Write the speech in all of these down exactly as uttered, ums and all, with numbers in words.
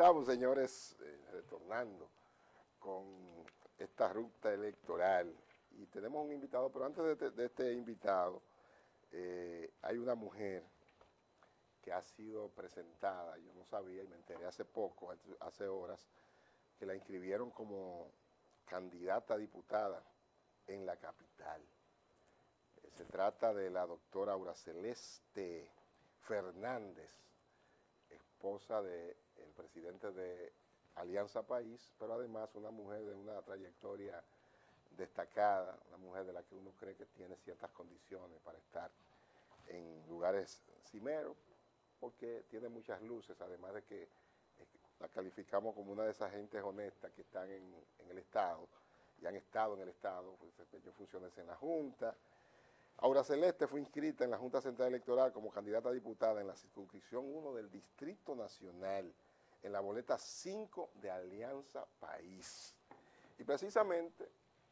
estamos, señores, eh, retornando con esta ruta electoral y tenemos un invitado, pero antes de, este, de este invitado eh, hay una mujer que ha sido presentada, yo no sabía y me enteré hace poco, hace horas, que la inscribieron como candidata a diputada en la capital. Eh, se trata de la doctora Aura Celeste Fernández, esposa del presidente de Alianza País, pero además una mujer de una trayectoria destacada, una mujer de la que uno cree que tiene ciertas condiciones para estar en lugares cimeros, porque tiene muchas luces, además de que la calificamos como una de esas gentes honestas que están en, en el Estado, y han estado en el Estado, pues desempeñó funciones en la Junta. Aura Celeste fue inscrita en la Junta Central Electoral como candidata a diputada en la circunscripción uno del Distrito Nacional, en la boleta cinco de Alianza País. Y precisamente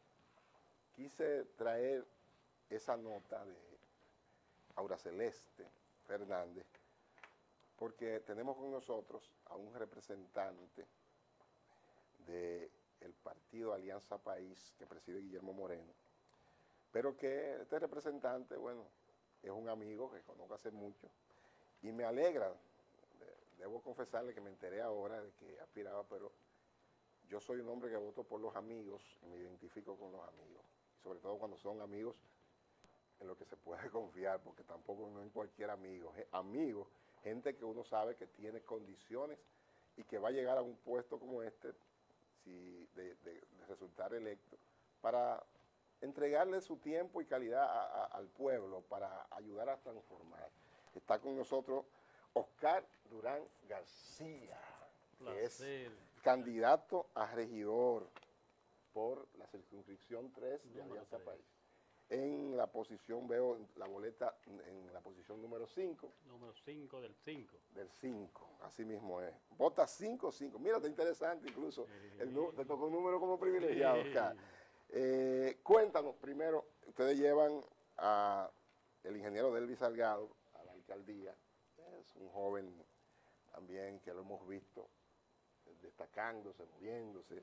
quise traer esa nota de Aura Celeste Fernández, porque tenemos con nosotros a un representante del partido Alianza País que preside Guillermo Moreno, pero que este representante, bueno, es un amigo que conozco hace mucho y me alegra, debo confesarle que me enteré ahora de que aspiraba, pero yo soy un hombre que voto por los amigos y me identifico con los amigos, y sobre todo cuando son amigos en lo que se puede confiar, porque tampoco no es cualquier amigo, es amigo, gente que uno sabe que tiene condiciones y que va a llegar a un puesto como este, si de, de, de resultar electo, para entregarle su tiempo y calidad a, a, al pueblo, para ayudar a transformar. Está con nosotros Oscar Durán García, que es candidato a regidor por la circunscripción tres de Alianza País. En la posición, veo la boleta en la posición número cinco. Número cinco del cinco. Del cinco, así mismo es. Vota cinco cinco. Mira, está interesante incluso. Sí. El, te tocó un número como privilegiado, sí. Oscar. Eh, cuéntanos, primero, ustedes llevan a el ingeniero Delvis Salgado a la alcaldía. Es un joven también que lo hemos visto destacándose, moviéndose.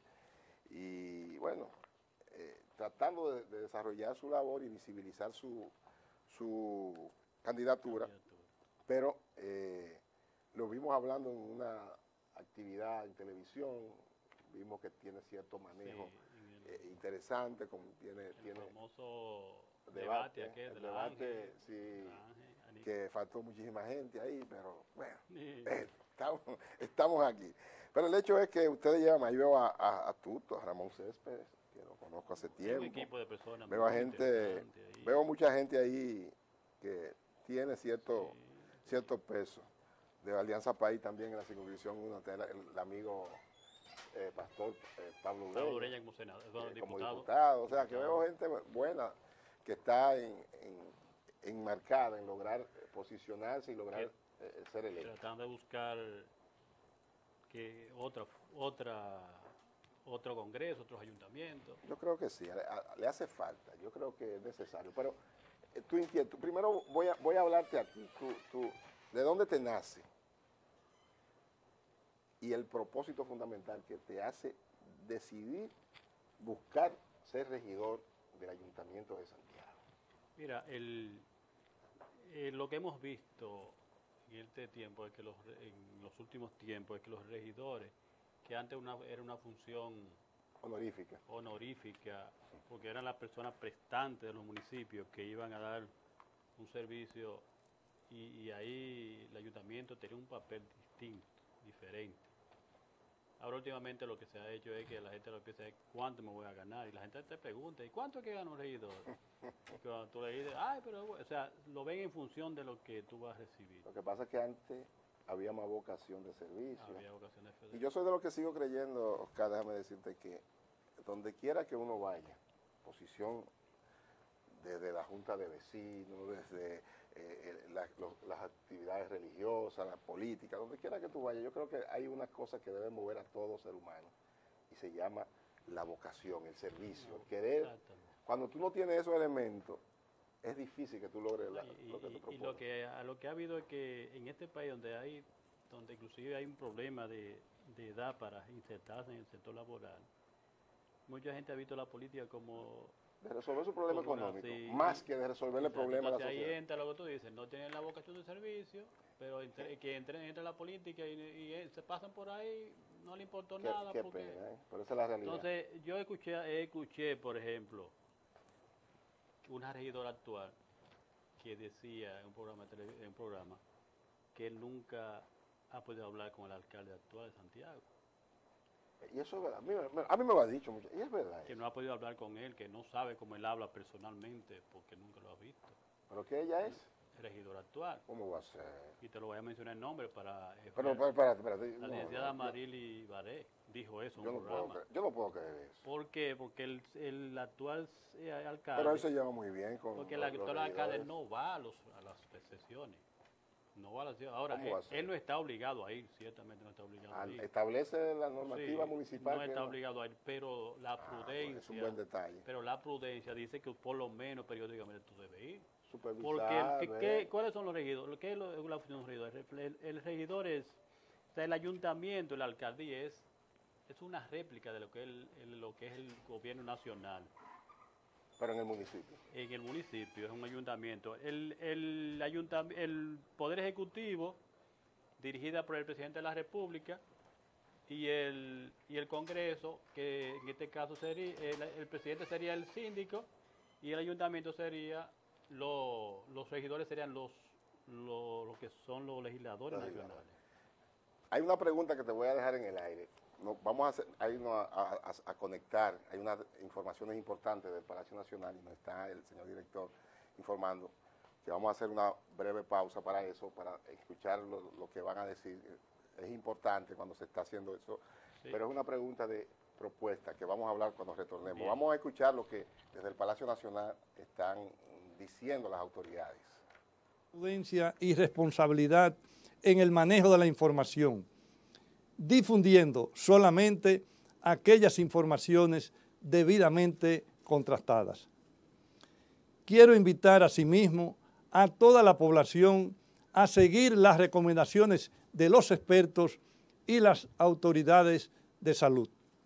Y bueno, eh, tratando de, de desarrollar su labor y visibilizar su, su candidatura, candidatura. pero eh, lo vimos hablando en una actividad en televisión, vimos que tiene cierto manejo sí, el, eh, interesante, como tiene... El tiene famoso debate, debate, aquel el de debate, Ángel, sí, Ángel, que faltó muchísima gente ahí, pero bueno, sí. eh, estamos, estamos aquí. Pero el hecho es que ustedes llevan, ahí veo a, a, a Tuto, a Ramón Céspedes, que lo conozco hace tiempo. Un equipo de personas veo a gente, veo mucha gente ahí que tiene cierto, sí, cierto sí. peso. De Alianza País también en la circunscripción uno, el, el amigo eh, pastor eh, Pablo Ureña, Pablo Ureña como senador, eh, como diputado. diputado, o sea que veo gente buena que está en, en, enmarcada en lograr posicionarse y lograr eh, ser electo. Tratando de buscar que otra, otra, otro congreso, otros ayuntamientos. Yo creo que sí, le, le hace falta, yo creo que es necesario, pero eh, tu inquietud, primero voy a, voy a hablarte a ti, tú, tú, ¿de dónde te nace? Y el propósito fundamental que te hace decidir buscar ser regidor del Ayuntamiento de Santiago. Mira, el, el, lo que hemos visto en este tiempo, es que los, en los últimos tiempos, es que los regidores, que antes una, era una función honorífica, honorífica, porque eran las personas prestantes de los municipios que iban a dar un servicio y, y ahí el ayuntamiento tenía un papel distinto, diferente. Ahora últimamente lo que se ha hecho es que la gente lo empieza a decir cuánto me voy a ganar y la gente te pregunta, ¿y cuánto es que gana un regidor? Y cuando tú le dices, ay, pero, o sea, lo ven en función de lo que tú vas a recibir. Lo que pasa es que antes había más vocación de servicio. Había vocación de servicio. Y yo soy de los que sigo creyendo, Oscar, déjame decirte que donde quiera que uno vaya, posición desde la Junta de Vecinos, desde eh, la, los, las actividades religiosas, la política, donde quiera que tú vayas, yo creo que hay una cosa que debe mover a todo ser humano y se llama la vocación, el servicio, no, el querer. Cuando tú no tienes esos elementos, es difícil que tú logres la, y, lo que te propones. Y lo que, a lo que ha habido es que en este país donde hay donde inclusive hay un problema de, de edad para insertarse en el sector laboral. Mucha gente ha visto la política como... De resolver su problema como económico, así, más que de resolver el problema a la entonces sociedad. ahí entra lo que tú dices, no tienen la vocación de servicio, pero entre, que entren entra la política y, y se pasan por ahí, no le importó Qué, nada. qué porque, pena, ¿eh? Pero esa es la realidad. entonces yo escuché, escuché, por ejemplo, una regidora actual que decía en un programa, en un programa que él nunca ha podido hablar con el alcalde actual de Santiago. Y eso es verdad. A mí, a mí me lo ha dicho mucho. Y es verdad. Que eso. no ha podido hablar con él, que no sabe cómo él habla personalmente porque nunca lo ha visto. ¿Pero qué ella es? Regidora actual. ¿Cómo va a ser? Y te lo voy a mencionar el nombre para... Eh, Pero, pero espérate, espérate. la no, licenciada no, Marily Baré dijo eso en yo, un no puedo programa. creer, yo no puedo creer eso. ¿Por qué? Porque el, el actual eh, alcalde... Pero él se lleva muy bien con Porque el los, los actual alcalde regidores. no va a, los, a las sesiones. No va a las sesiones. Ahora, ¿Cómo va a él, ser? él no está obligado a ir, ciertamente no está obligado a Al- ir. Establece la normativa Sí, municipal. no que está obligado a ir, pero la Ah, pues prudencia... es un buen detalle. Pero la prudencia dice que por lo menos periódicamente tú debes ir. Supervisar, Porque, el, que- ver. que- ¿cuáles son los regidores? ¿Qué es lo- la función de un regidor? El, el- el regidor es, o sea, el ayuntamiento, la alcaldía es, es una réplica de lo que, es el, el- lo que es el gobierno nacional. Pero en el municipio. En el municipio es un ayuntamiento. El, el, ayuntam- el Poder Ejecutivo, dirigida por el Presidente de la República, y el, y el Congreso, que en este caso sería, el, el Presidente sería el síndico, y el ayuntamiento sería, lo, los regidores serían los, lo, lo que son los legisladores Los nacionales. legisladores. Hay una pregunta que te voy a dejar en el aire. No, vamos a, hacer, a, irnos a, a, a conectar, hay unas informaciones importantes del Palacio Nacional y nos está el señor director informando que vamos a hacer una breve pausa para eso, para escuchar lo, lo que van a decir. Es importante cuando se está haciendo eso, sí. Pero es una pregunta de propuesta que vamos a hablar cuando retornemos. Bien. Vamos a escuchar lo que desde el Palacio Nacional están diciendo las autoridades. Prudencia y responsabilidad en el manejo de la información, difundiendo solamente aquellas informaciones debidamente contrastadas. Quiero invitar asimismo a toda la población a seguir las recomendaciones de los expertos y las autoridades de salud.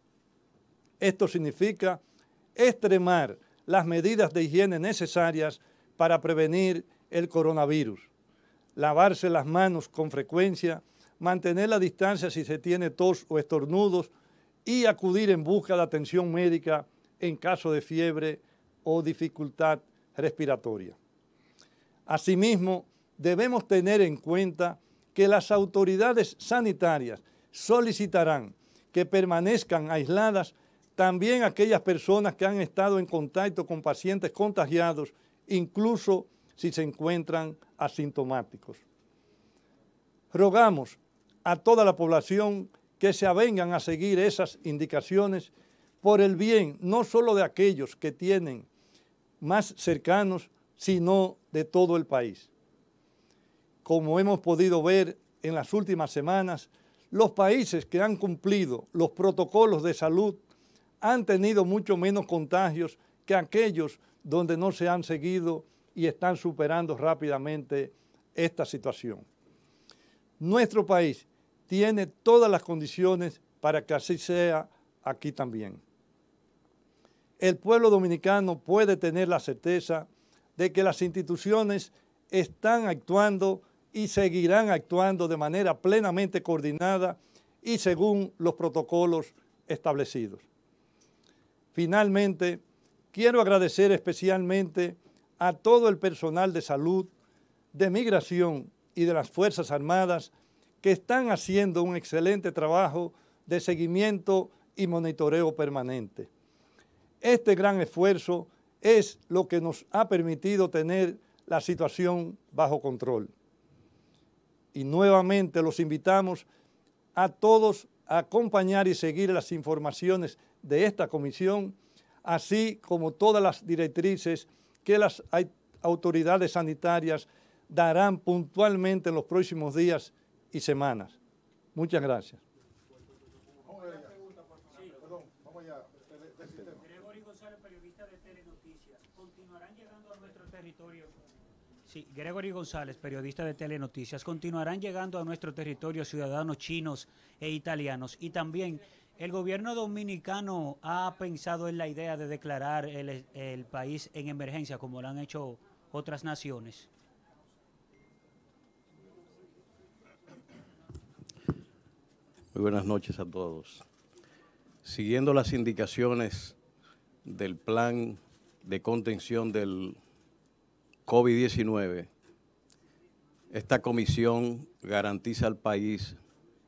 Esto significa extremar las medidas de higiene necesarias para prevenir el coronavirus, lavarse las manos con frecuencia, mantener la distancia si se tiene tos o estornudos y acudir en busca de atención médica en caso de fiebre o dificultad respiratoria. Asimismo, debemos tener en cuenta que las autoridades sanitarias solicitarán que permanezcan aisladas también aquellas personas que han estado en contacto con pacientes contagiados, incluso si se encuentran asintomáticos. Rogamos a toda la población que se avengan a seguir esas indicaciones por el bien no solo de aquellos que tienen más cercanos, sino de todo el país. Como hemos podido ver en las últimas semanas, los países que han cumplido los protocolos de salud han tenido mucho menos contagios que aquellos donde no se han seguido y están superando rápidamente esta situación. Nuestro país tiene todas las condiciones para que así sea aquí también. El pueblo dominicano puede tener la certeza de que las instituciones están actuando y seguirán actuando de manera plenamente coordinada y según los protocolos establecidos. Finalmente, quiero agradecer especialmente a todo el personal de salud, de migración y de las Fuerzas Armadas que están haciendo un excelente trabajo de seguimiento y monitoreo permanente. Este gran esfuerzo es lo que nos ha permitido tener la situación bajo control. Y nuevamente los invitamos a todos a acompañar y seguir las informaciones de esta comisión, así como todas las directrices que las autoridades sanitarias darán puntualmente en los próximos días y semanas. Muchas gracias. Gregory González, periodista de Telenoticias. ¿Continuarán llegando a nuestro territorio Sí, Gregory González, periodista de Telenoticias. Continuarán llegando a nuestro territorio ciudadanos chinos e italianos, y también el gobierno dominicano ha pensado en la idea de declarar el, el país en emergencia, como lo han hecho otras naciones. Muy buenas noches a todos. Siguiendo las indicaciones del plan de contención del COVID diecinueve, esta comisión garantiza al país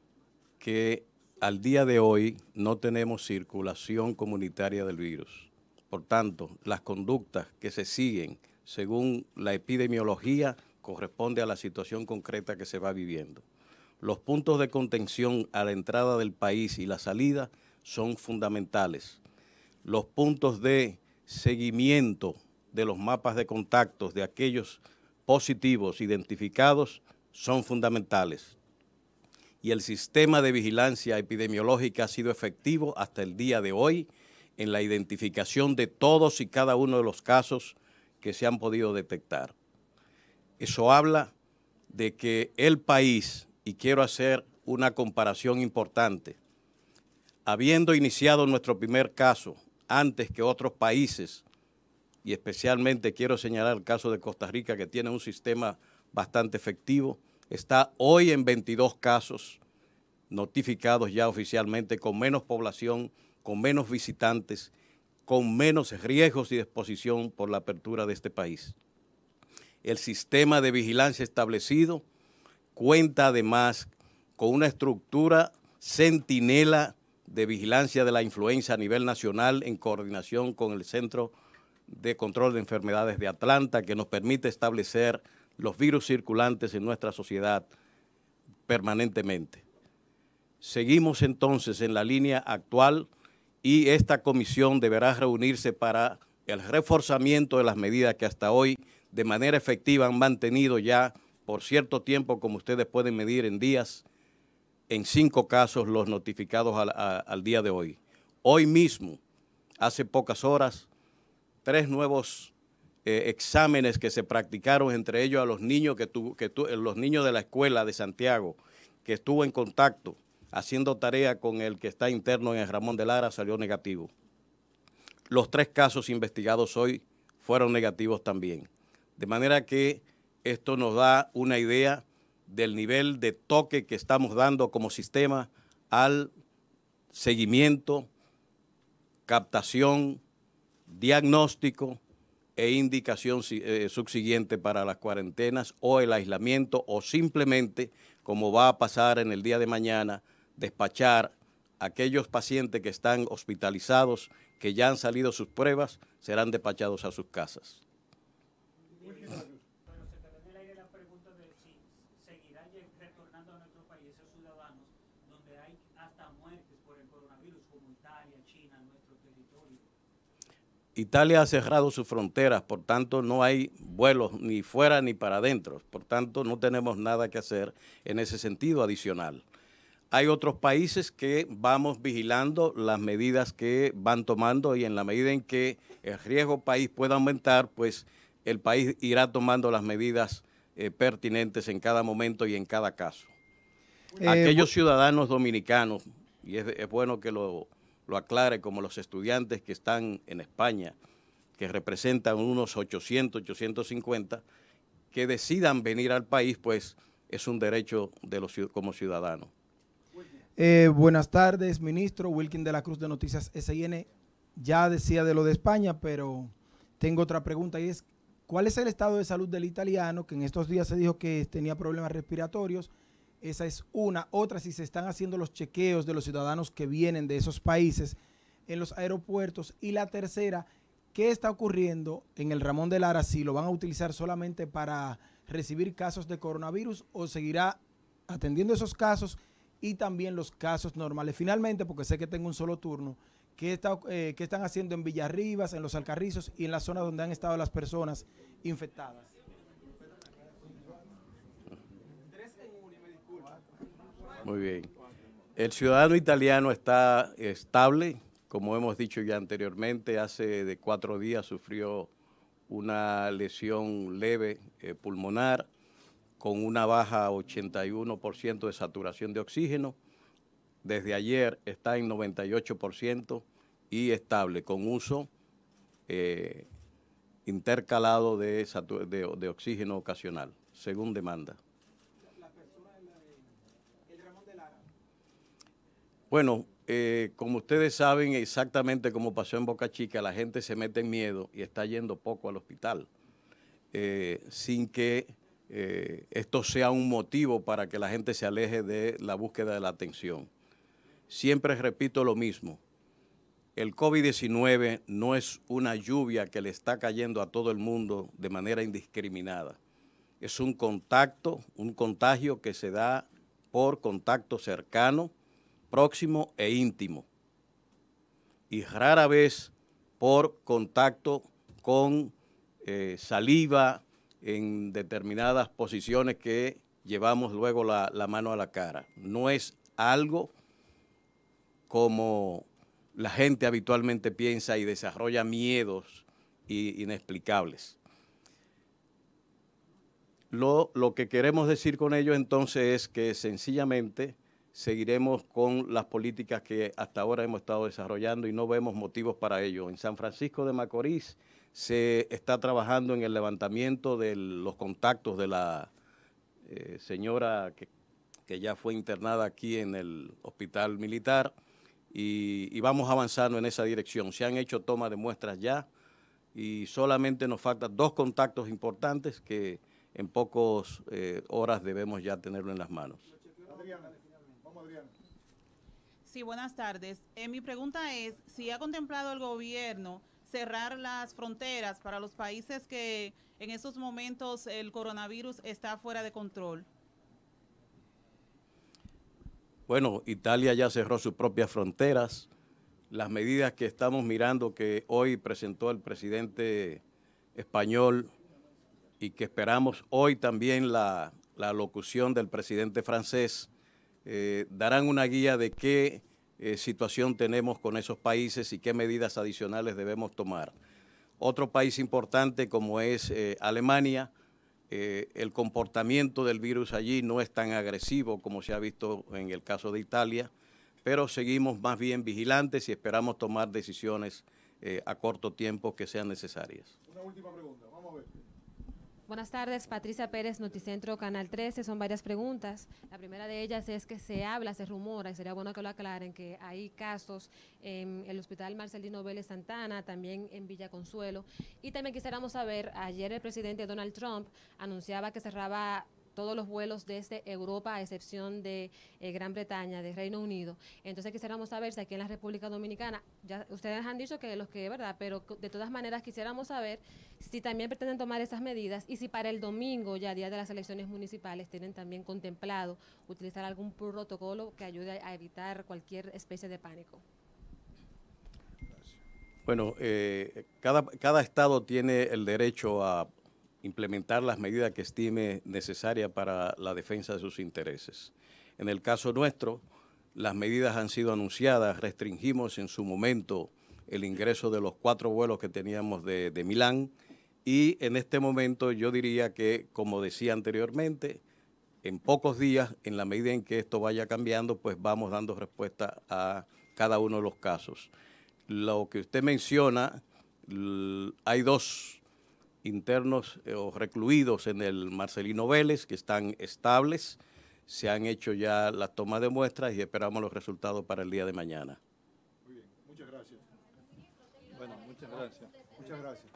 que al día de hoy no tenemos circulación comunitaria del virus. Por tanto, las conductas que se siguen según la epidemiología corresponde a la situación concreta que se va viviendo. Los puntos de contención a la entrada del país y la salida son fundamentales. Los puntos de seguimiento de los mapas de contactos de aquellos positivos identificados son fundamentales. Y el sistema de vigilancia epidemiológica ha sido efectivo hasta el día de hoy en la identificación de todos y cada uno de los casos que se han podido detectar. Eso habla de que el país, y quiero hacer una comparación importante, habiendo iniciado nuestro primer caso antes que otros países, y especialmente quiero señalar el caso de Costa Rica, que tiene un sistema bastante efectivo, está hoy en veintidós casos notificados ya oficialmente, con menos población, con menos visitantes, con menos riesgos y exposición por la apertura de este país. El sistema de vigilancia establecido cuenta además con una estructura centinela de vigilancia de la influenza a nivel nacional en coordinación con el Centro de Control de Enfermedades de Atlanta, que nos permite establecer los virus circulantes en nuestra sociedad permanentemente. Seguimos entonces en la línea actual y esta comisión deberá reunirse para el reforzamiento de las medidas que hasta hoy de manera efectiva han mantenido ya por cierto tiempo, como ustedes pueden medir en días, en cinco casos los notificados al, a, al día de hoy. Hoy mismo, hace pocas horas, tres nuevos eh, exámenes que se practicaron, entre ellos a los niños, que tu, que tu, los niños de la escuela de Santiago, que estuvo en contacto haciendo tarea con el que está interno en el Ramón de Lara, salió negativo. Los tres casos investigados hoy fueron negativos también. De manera que esto nos da una idea del nivel de toque que estamos dando como sistema al seguimiento, captación, diagnóstico e indicación eh, subsiguiente para las cuarentenas o el aislamiento, o simplemente, como va a pasar en el día de mañana, despachar a aquellos pacientes que están hospitalizados, que ya han salido sus pruebas, serán despachados a sus casas. Italia ha cerrado sus fronteras, por tanto no hay vuelos ni fuera ni para adentro, por tanto no tenemos nada que hacer en ese sentido adicional. Hay otros países que vamos vigilando las medidas que van tomando, y en la medida en que el riesgo país pueda aumentar, pues el país irá tomando las medidas eh, pertinentes en cada momento y en cada caso. Eh, Aquellos ciudadanos dominicanos, y es, es bueno que lo... lo aclare, como los estudiantes que están en España, que representan unos ochocientos, ochocientos cincuenta, que decidan venir al país, pues es un derecho de los como ciudadanos. Eh, buenas tardes, ministro. Wilkin de la Cruz de Noticias S I N. Ya decía de lo de España, pero tengo otra pregunta, y es, ¿cuál es el estado de salud del italiano, que en estos días se dijo que tenía problemas respiratorios? Esa es una. Otra, si se están haciendo los chequeos de los ciudadanos que vienen de esos países en los aeropuertos. Y la tercera, ¿qué está ocurriendo en el Ramón de Lara? Si lo van a utilizar solamente para recibir casos de coronavirus, o seguirá atendiendo esos casos y también los casos normales. Finalmente, porque sé que tengo un solo turno, ¿qué, está, eh, ¿qué están haciendo en Villarribas, en Los Alcarrizos y en la zona donde han estado las personas infectadas? Muy bien. El ciudadano italiano está estable, como hemos dicho ya anteriormente. Hace de cuatro días sufrió una lesión leve eh, pulmonar, con una baja ochenta y uno por ciento de saturación de oxígeno. Desde ayer está en noventa y ocho por ciento y estable, con uso eh, intercalado de, de, de oxígeno ocasional, según demanda. La persona, el, el Ramón de Lara. Bueno, eh, como ustedes saben, exactamente como pasó en Boca Chica, la gente se mete en miedo y está yendo poco al hospital, eh, sin que eh, esto sea un motivo para que la gente se aleje de la búsqueda de la atención. Siempre repito lo mismo, el COVID diecinueve no es una lluvia que le está cayendo a todo el mundo de manera indiscriminada. Es un contacto, un contagio que se da por contacto cercano, próximo e íntimo, y rara vez por contacto con eh, saliva en determinadas posiciones que llevamos luego la, la mano a la cara. No es algo como la gente habitualmente piensa y desarrolla miedos y, inexplicables. Lo, lo que queremos decir con ello entonces es que sencillamente seguiremos con las políticas que hasta ahora hemos estado desarrollando y no vemos motivos para ello. En San Francisco de Macorís se está trabajando en el levantamiento de los contactos de la eh, señora que, que ya fue internada aquí en el hospital militar y, y vamos avanzando en esa dirección. Se han hecho tomas de muestras ya y solamente nos faltan dos contactos importantes que en pocas eh, horas debemos ya tenerlo en las manos. Adriana, vamos Adriana. Sí, buenas tardes. Eh, mi pregunta es si ha contemplado el gobierno cerrar las fronteras para los países que en estos momentos el coronavirus está fuera de control. Bueno, Italia ya cerró sus propias fronteras. Las medidas que estamos mirando que hoy presentó el presidente español y que esperamos hoy también la, la locución del presidente francés, eh, darán una guía de qué eh, situación tenemos con esos países y qué medidas adicionales debemos tomar. Otro país importante como es eh, Alemania, eh, el comportamiento del virus allí no es tan agresivo como se ha visto en el caso de Italia, pero seguimos más bien vigilantes y esperamos tomar decisiones eh, a corto tiempo que sean necesarias. Una última pregunta, vamos a ver. Buenas tardes, Patricia Pérez, Noticentro, Canal trece. Son varias preguntas. La primera de ellas es que se habla, se rumora, y sería bueno que lo aclaren, que hay casos en el Hospital Marcelino Vélez Santana, también en Villa Consuelo. Y también quisiéramos saber, ayer el presidente Donald Trump anunciaba que cerraba todos los vuelos desde Europa, a excepción de eh, Gran Bretaña, de Reino Unido. Entonces quisiéramos saber si aquí en la República Dominicana, ya ustedes han dicho que los que, ¿verdad? Pero de todas maneras quisiéramos saber si también pretenden tomar esas medidas y si para el domingo, ya día de las elecciones municipales, tienen también contemplado utilizar algún protocolo que ayude a evitar cualquier especie de pánico. Bueno, eh, cada, cada estado tiene el derecho a implementar las medidas que estime necesarias para la defensa de sus intereses. En el caso nuestro, las medidas han sido anunciadas, restringimos en su momento el ingreso de los cuatro vuelos que teníamos de, de Milán y en este momento yo diría que, como decía anteriormente, en pocos días, en la medida en que esto vaya cambiando, pues vamos dando respuesta a cada uno de los casos. Lo que usted menciona, hay dos internos eh, o recluidos en el Marcelino Vélez que están estables, se han hecho ya las tomas de muestras y esperamos los resultados para el día de mañana. Muy bien, muchas gracias. Bueno, muchas gracias. Muchas gracias.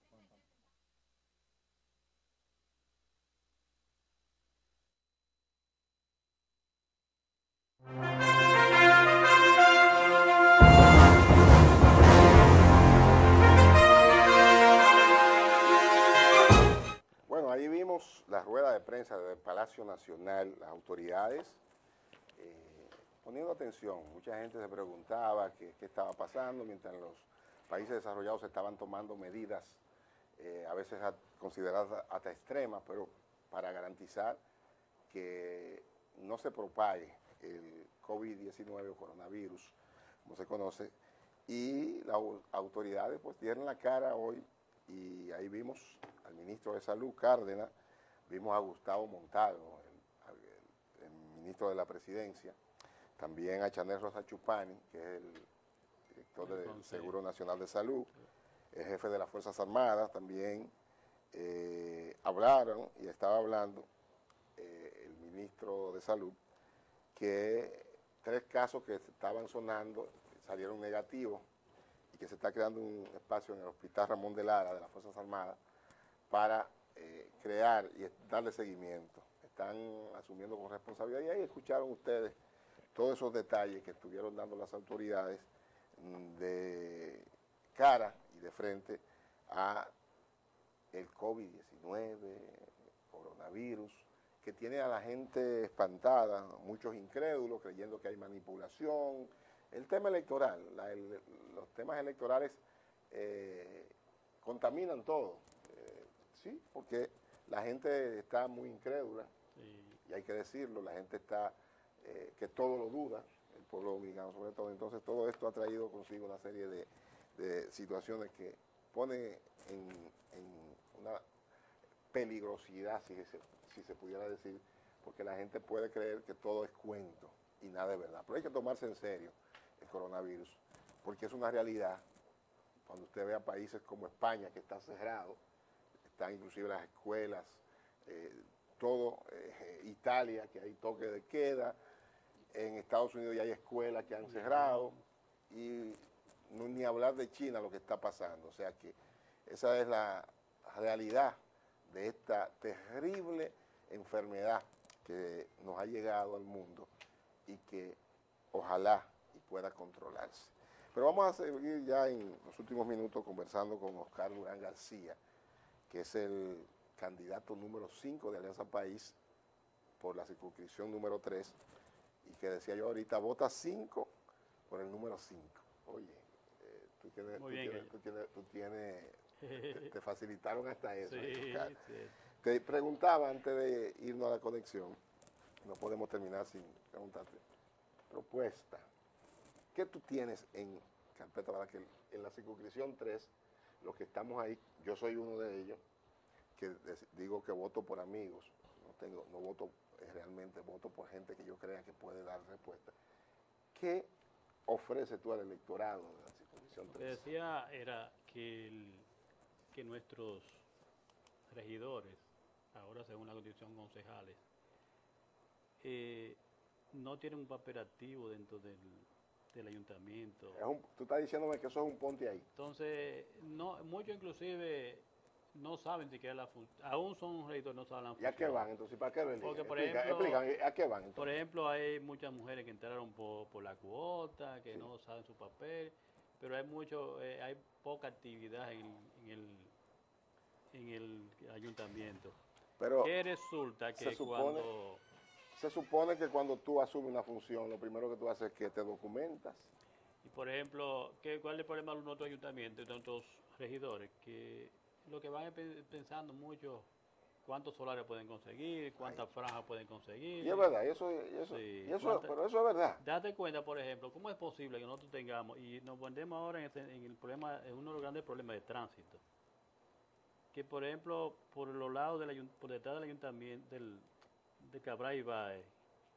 Bueno, ahí vimos la rueda de prensa del Palacio Nacional, las autoridades eh, poniendo atención. Mucha gente se preguntaba qué, qué estaba pasando mientras los países desarrollados estaban tomando medidas, eh, a veces a, consideradas hasta extremas, pero para garantizar que no se propague el COVID diecinueve o coronavirus, como se conoce, y las autoridades pues dieron la cara hoy y ahí vimos al ministro de Salud, Cárdenas, vimos a Gustavo Montalvo, el, el, el ministro de la Presidencia, también a Chanel Rosa Chupani, que es el director del Seguro Nacional de Salud, el jefe de las Fuerzas Armadas, también eh, hablaron y estaba hablando eh, el ministro de Salud, que tres casos que estaban sonando salieron negativos y que se está creando un espacio en el Hospital Ramón de Lara de las Fuerzas Armadas para eh, crear y darle seguimiento. Están asumiendo con responsabilidad y ahí escucharon ustedes todos esos detalles que estuvieron dando las autoridades de cara y de frente a el COVID diecinueve, coronavirus, que tiene a la gente espantada, muchos incrédulos creyendo que hay manipulación. El tema electoral, la, el, los temas electorales eh, contaminan todo, eh, sí, porque la gente está muy incrédula, sí. Y hay que decirlo, la gente está, eh, que todo lo duda, el pueblo dominicano sobre todo. Entonces todo esto ha traído consigo una serie de, de situaciones que pone en, en una peligrosidad, si se, si se pudiera decir, porque la gente puede creer que todo es cuento y nada es verdad. Pero hay que tomarse en serio el coronavirus, porque es una realidad. Cuando usted vea países como España, que está cerrado, están inclusive las escuelas, eh, todo, eh, Italia, que hay toque de queda, en Estados Unidos ya hay escuelas que han cerrado, y no, ni hablar de China lo que está pasando. O sea que esa es la realidad de esta terrible enfermedad que nos ha llegado al mundo y que ojalá y pueda controlarse. Pero vamos a seguir ya en los últimos minutos conversando con Oscar Durán García, que es el candidato número cinco de Alianza País por la circunscripción número tres, y que decía yo ahorita, vota cinco por el número cinco. Oye, eh, tú tienes, tú, bien, tienes, tú tienes, tú tienes te, te facilitaron hasta eso. Sí, sí. Te preguntaba antes de irnos a la conexión, no podemos terminar sin preguntarte, propuesta, ¿qué tú tienes en carpeta para que en la circunscripción tres, los que estamos ahí, yo soy uno de ellos, que digo que voto por amigos, no tengo, no voto eh, realmente, voto por gente que yo crea que puede dar respuesta. ¿Qué ofrece tú al electorado de la circunscripción tres? Lo que decía era que, el, que nuestros regidores, ahora según la constitución concejales, eh, no tienen un papel activo dentro del, del ayuntamiento. Es un, tú estás diciéndome que eso es un ponte ahí. Entonces, no, muchos inclusive no saben siquiera la función, aún son regidores, no saben la función. ¿Y a qué van entonces? ¿Para qué ven? Porque, por explica, ejemplo, explica, ¿a qué van entonces? Por ejemplo, hay muchas mujeres que entraron por, por la cuota, que sí. no saben su papel, pero hay mucho, eh, hay poca actividad en, en, el, en el ayuntamiento. Pero ¿qué resulta que se supone, cuando... Se supone que cuando tú asumes una función, lo primero que tú haces es que te documentas. Y por ejemplo, ¿qué, ¿cuál es el problema de nuestros ayuntamientos, de nuestros regidores? Que lo que van pensando mucho, cuántos solares pueden conseguir, cuántas Ay. franjas pueden conseguir. Y es verdad, y eso, y eso, sí, y eso pero eso es verdad. Date cuenta, por ejemplo, ¿cómo es posible que nosotros tengamos, y nos vendemos ahora en, este, en el problema, en uno de los grandes problemas de tránsito, que por ejemplo, por los lados, del, por detrás del ayuntamiento, del, de Cabral y Baez,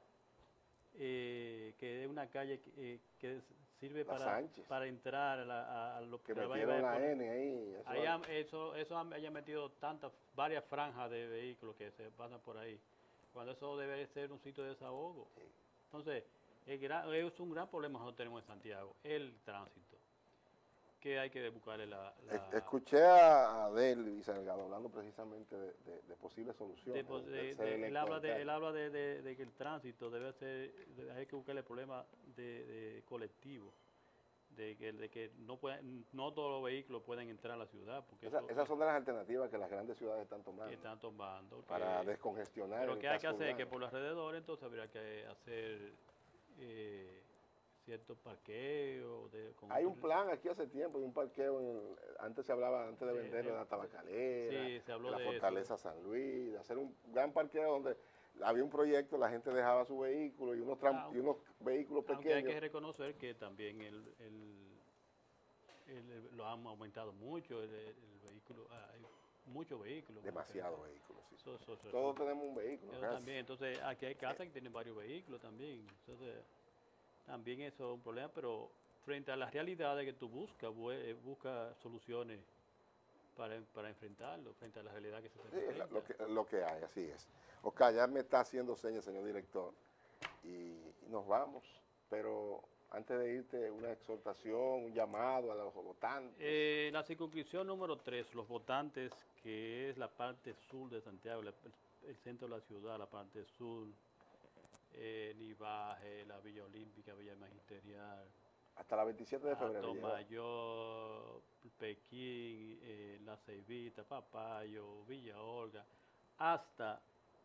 eh, que es una calle que, eh, que sirve para, para entrar a, la, a, a lo que metieron la N ahí. Eso, allá, eso, eso haya metido tantas, varias franjas de vehículos que se pasan por ahí, cuando eso debe ser un sitio de desahogo. Sí. Entonces, el gran, es un gran problema que nosotros tenemos en Santiago, el tránsito, que hay que buscarle la... la Escuché a Delvis Salgado hablando precisamente de, de, de posibles soluciones. De, de, de, él habla, de, él habla de, de, de que el tránsito debe ser, de, hay que buscarle el problema de, de colectivo, de que, de que no, pueden, no todos los vehículos pueden entrar a la ciudad. Porque Esa, eso, esas son de las alternativas que las grandes ciudades están tomando. Que están tomando. Para que, descongestionar. Pero que hay que hacer, que por los alrededores entonces habría que hacer... Eh, ciertos parqueos. De, hay un plan aquí hace tiempo de un parqueo, en el, antes se hablaba, antes de sí, venderlo, de la Tabacalera, sí, se habló de la de Fortaleza eso. San Luis, de hacer un gran parqueo donde había un proyecto, la gente dejaba su vehículo y unos, ah, y unos vehículos pequeños. Aunque hay que reconocer que también el, el, el, el, lo han aumentado mucho, el, el vehículo, hay muchos vehículos. Demasiados vehículos, sí. Eso, eso, eso, Todos eso. tenemos un vehículo. Eso también, entonces aquí hay casas que tienen varios vehículos también. Entonces, también eso es un problema, pero frente a la realidad de que tú buscas, busca soluciones para, para enfrentarlo, frente a la realidad que se Sí, presenta. es lo que, lo que hay, así es. Oscar, ya me está haciendo señas, señor director, y, y nos vamos, pero antes de irte, una exhortación, un llamado a los votantes. Eh, la circunscripción número tres, los votantes, que es la parte sur de Santiago, la, el centro de la ciudad, la parte sur, eh, Nivaje, la Villa Olímpica, Villa Magisterial, hasta la veintisiete de febrero. Mayor, Pekín, eh, La Ceibita, Papayo, Villa Olga, hasta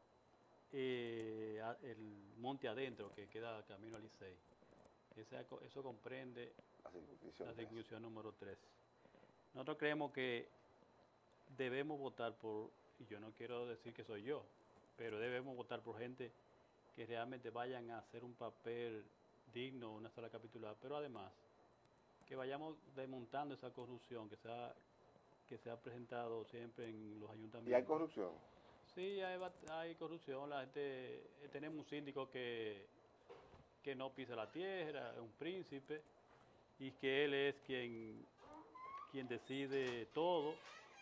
eh, a, el Monte Adentro, que queda camino al Licey. Ese, eso comprende la circunscripción, la circunscripción número tres. Nosotros creemos que debemos votar por, y yo no quiero decir que soy yo, pero debemos votar por gente que realmente vayan a hacer un papel digno, una sala capitular, pero además que vayamos desmontando esa corrupción que se ha, que se ha presentado siempre en los ayuntamientos. ¿Y hay corrupción? Sí, hay, hay corrupción. La gente, tenemos un síndico que, que no pisa la tierra, es un príncipe, y que él es quien, quien decide todo,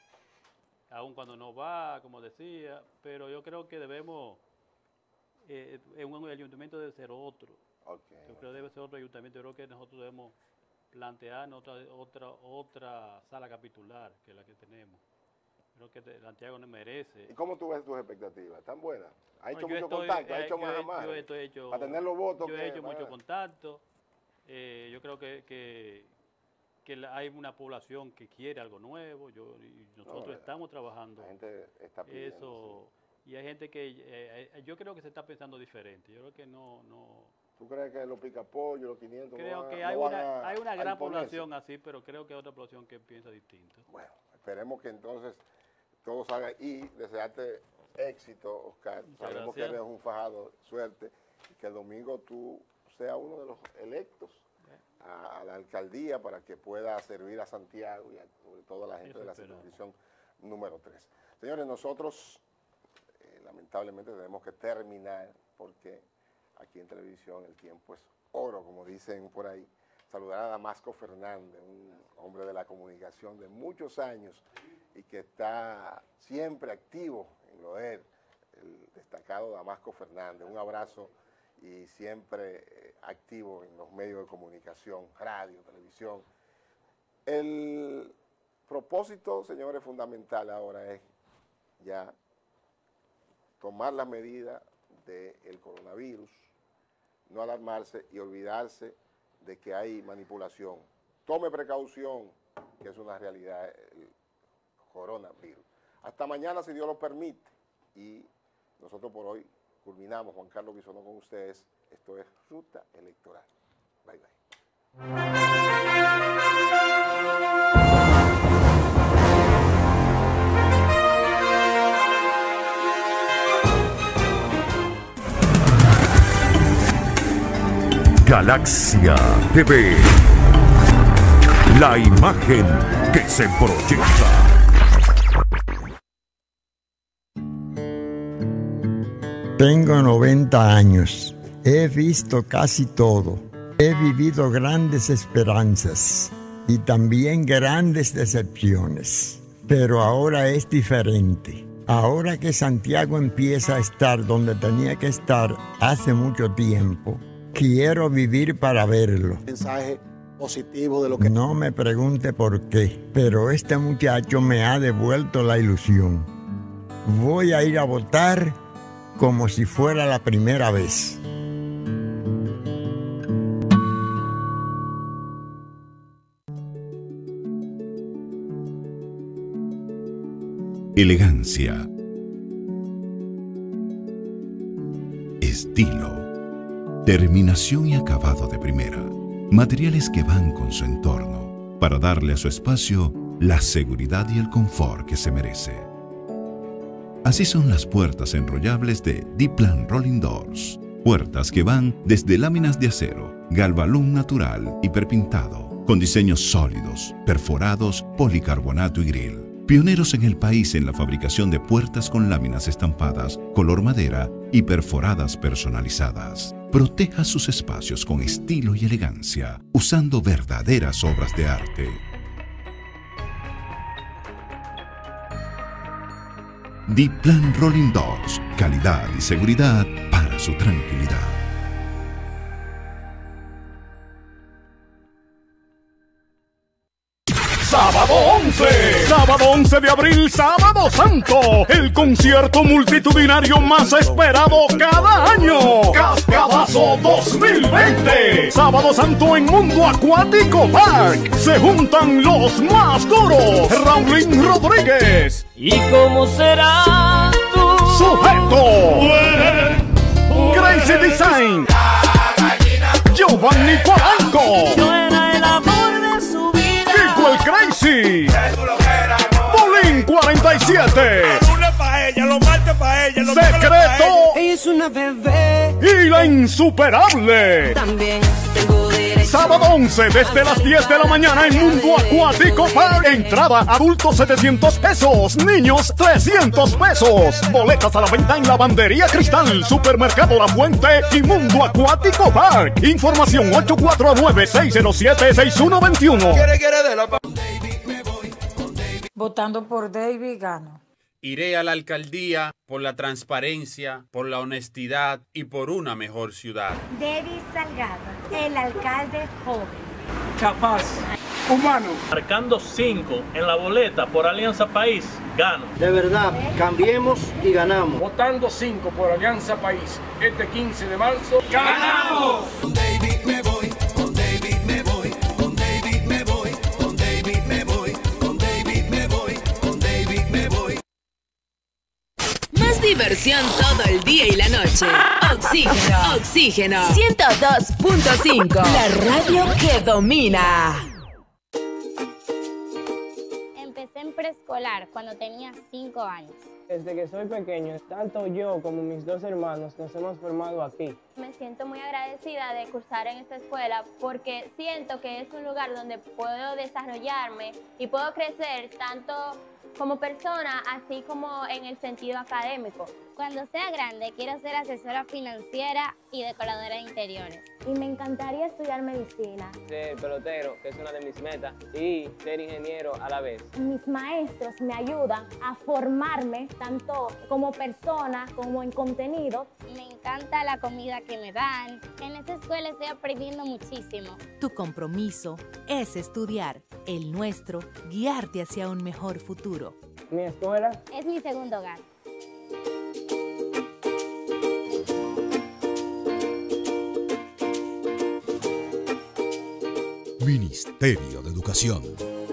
aun cuando no va, como decía, pero yo creo que debemos, eh, en un ayuntamiento debe ser otro. Okay, yo creo que debe ser otro ayuntamiento. Yo creo que nosotros debemos plantear otra otra otra sala capitular que la que tenemos. Creo que Santiago no merece. ¿Y cómo tú ves tus expectativas? ¿Están buenas? ¿Ha hecho no, mucho estoy, contacto? ¿Ha eh, hecho yo, más a yo, más? Yo estoy hecho, para tener los votos. Yo que, he hecho ¿verdad? mucho contacto. Eh, yo creo que, que, que la, hay una población que quiere algo nuevo. Yo, y nosotros no, estamos trabajando. La gente está pidiendo, eso. Sí. Y hay gente que, eh, yo creo que se está pensando diferente. Yo creo que no... no ¿Tú crees que los picapollos, los quinientos... Creo no van, que hay, no una, a, hay una gran imponerse? población así, pero creo que hay otra población que piensa distinto. Bueno, esperemos que entonces todo salga y desearte éxito, Oscar. Muchas Sabemos gracias. que eres un fajado, suerte, y que el domingo tú seas uno de los electos a, a la alcaldía para que pueda servir a Santiago y a sobre todo a la gente Eso de la esperamos. circunscripción número tres. Señores, nosotros eh, lamentablemente tenemos que terminar porque aquí en televisión el tiempo es oro, como dicen por ahí. Saludar a Damasco Fernández, un hombre de la comunicación de muchos años y que está siempre activo en lo de él, el destacado Damasco Fernández. Un abrazo y siempre eh, activo en los medios de comunicación, radio, televisión. El propósito, señores, fundamental ahora es ya tomar las medidas del coronavirus, no alarmarse y olvidarse de que hay manipulación. Tome precaución, que es una realidad el coronavirus. Hasta mañana, si Dios lo permite. Y nosotros por hoy culminamos. Juan Carlos Bisonó con ustedes. Esto es Ruta Electoral. Bye, bye. Galaxia T V. La imagen que se proyecta. Tengo noventa años. He visto casi todo. He vivido grandes esperanzas y también grandes decepciones. Pero ahora es diferente. Ahora que Santiago empieza a estar donde tenía que estar hace mucho tiempo, quiero vivir para verlo. Mensaje positivo de lo que... No me pregunte por qué, pero este muchacho me ha devuelto la ilusión. Voy a ir a votar como si fuera la primera vez. Elegancia. Estilo. Terminación y acabado de primera. Materiales que van con su entorno para darle a su espacio la seguridad y el confort que se merece. Así son las puertas enrollables de D-Plan Rolling Doors. Puertas que van desde láminas de acero, galvalum natural y perpintado, con diseños sólidos, perforados, policarbonato y grill. Pioneros en el país en la fabricación de puertas con láminas estampadas, color madera y perforadas personalizadas. Proteja sus espacios con estilo y elegancia, usando verdaderas obras de arte. Diplan Rolling Doors, calidad y seguridad para su tranquilidad. Sábado once, sábado once de abril, Sábado Santo, el concierto multitudinario más esperado cada año. Cascadazo dos mil veinte, Sábado Santo en Mundo Acuático Park. Se juntan los más duros, Raulín Rodríguez. ¿Y cómo será tú? Sujeto, Crazy Design, Giovanni Polanco. Yo era el amor de su vida. El Crazy, Bolín cuarenta y siete, Secreto, es una bebé. Y la insuperable. También tengo derecho. Sábado once desde las diez de la mañana en Mundo Acuático Park. Entrada adultos setecientos pesos, niños trescientos pesos. Boletas a la venta en Lavandería Cristal, Supermercado La Fuente y Mundo Acuático Park. Información ocho cuatro nueve, seis cero siete, seis uno dos uno. Votando por David gano. Iré a la alcaldía por la transparencia, por la honestidad y por una mejor ciudad. David Salgado, el alcalde joven. Capaz, humano. Marcando cinco en la boleta por Alianza País, gano. De verdad, cambiemos y ganamos. Votando cinco por Alianza País, este quince de marzo, ¡ganamos! Con David me voy, con David me voy, con David me voy, con David me voy, con David me voy, con David me voy. Más diversión todo el día y la noche. Oxígeno, Oxígeno ciento dos punto cinco. La radio que domina. Empecé en preescolar cuando tenía cinco años. Desde que soy pequeño, tanto yo como mis dos hermanos nos hemos formado aquí. Me siento muy agradecida de cursar en esta escuela porque siento que es un lugar donde puedo desarrollarme y puedo crecer tanto como persona, así como en el sentido académico. Cuando sea grande, quiero ser asesora financiera y decoradora de interiores. Y me encantaría estudiar medicina. Ser pelotero, que es una de mis metas, y ser ingeniero a la vez. Mis maestros me ayudan a formarme tanto como persona como en contenido. Me encanta la comida que me dan. En esta escuela estoy aprendiendo muchísimo. Tu compromiso es estudiar, el nuestro, guiarte hacia un mejor futuro. Mi escuela es mi segundo hogar. Ministerio de Educación.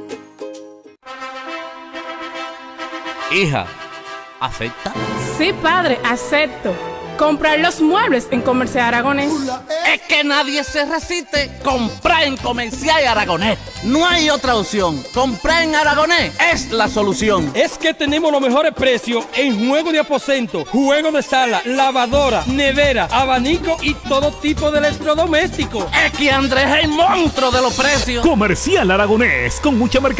Hija, ¿acepta? Sí, padre, acepto. Comprar los muebles en Comercial Aragonés. Es que nadie se resiste. Comprar en Comercial Aragonés. No hay otra opción. Comprar en Aragonés es la solución. Es que tenemos los mejores precios en juego de aposento, juego de sala, lavadora, nevera, abanico y todo tipo de electrodomésticos. Es que Andrés es el monstruo de los precios. Comercial Aragonés, con mucha mercancía.